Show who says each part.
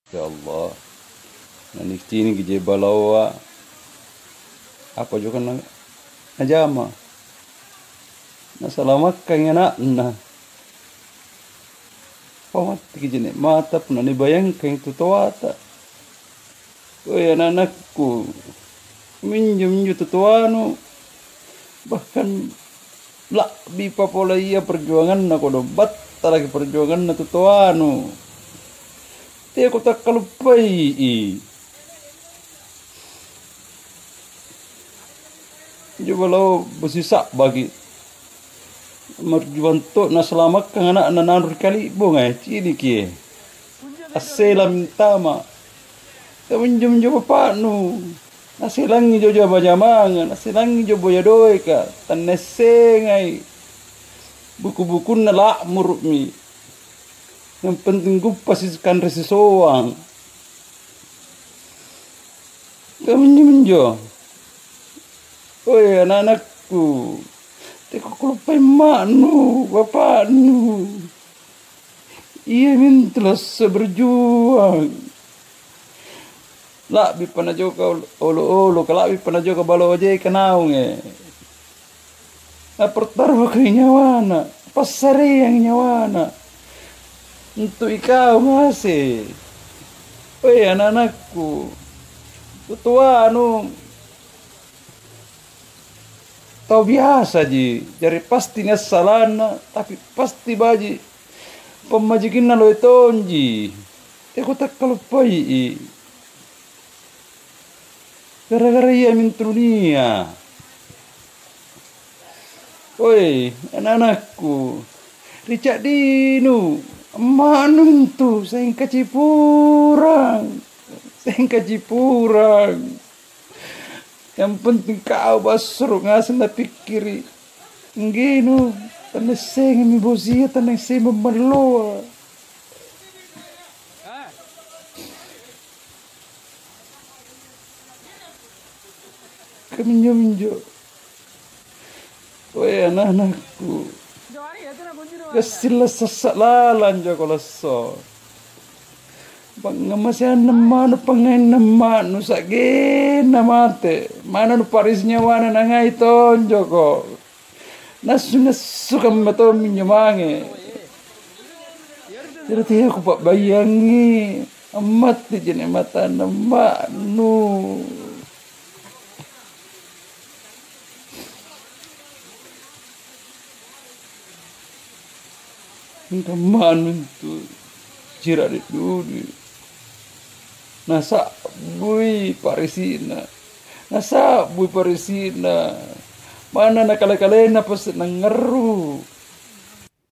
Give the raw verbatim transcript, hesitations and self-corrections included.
Speaker 1: Ya Allah, nanik cini gije balawa apa juga na najama na salamat kang anak na pamat gije ne mata pun ni bayang kang tutuata. Oi anak-anakku minjem minjem tutuanu bahkan lah bi papola iya perjuangan na kodo batta lagi perjuangan na tutuanu. Dia aku tak kalupai i. Coba lo bersisa bagi merjuan tu na selamat kang anak na nanur kali bunga cini kie. Aselam tama. Tapi jom jom apa nu. Nasilangi jo jo bajamangan, nasilangi jo boya doy ka. Tanesengai. Buku-buku na lakmur mi. Yang penting gue pasiskan resi soang. Kami menjo. Oh ya anak-anakku. Teko kelupai manu, bapak nu. Ia mintelah seberjuang. Lak bi pana joka olo-olo, kalak bi pana joka balo aja kenaung eh. Na pertaruh ke nyawana, pasare yang nyawana. Untuk ikau masih. Oi anak-anakku. Tutua anu. Tau biasa ji. Jadi pasti ngesalana. Tapi pasti baji. Pemajikin na lo itonji. Aku tak kalupai. Gara-gara ia mintrunia. Oi anak-anakku. Ricak dinu. Manun tu sayang kacipurang, sayang kacipurang. Yang penting kau basro ngasih na pikiri. Nginu, tanah sayang mi bosia tanah sayang memaloa. Keminjo minjo. Oi anak-anakku. Kasilah sesak lalan joko leso. Pangamasan nama nu pangain nama nu sakit nama te. Mana nu paris nyawana nangai ton joko. Nasu nasu kami betul minyamange. Jadi aku pak bayangi amat di jenis mata nama nu. Teman itu cira di dunia. Nasa bui parisina, nasa bui parisina. Mana nak kala-kala na pas nangaru.